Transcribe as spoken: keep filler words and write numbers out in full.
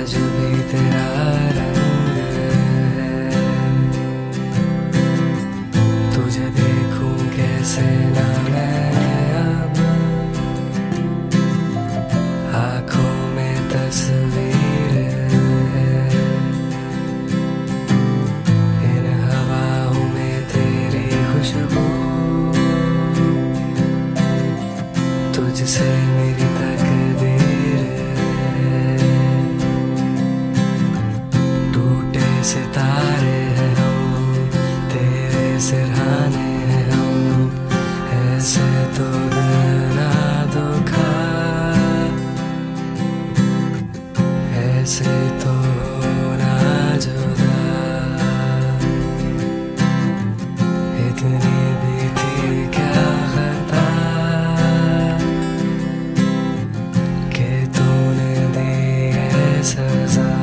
आज भी तेरा रंग है, तुझे देखूं कैसे ना मैं अब, आँखों में तस्वीर है, इन हवाओं में तेरी खुशबू, तुझसे मेरी तकदीर है, टूटे सितारे हैं हम, तेरे सिरहाने हैं हम, ऐसे तो दिल ना दुखा, ऐसे तो होना जुदा, इतनी भी थी क्या खता कि तूने दी है सजा।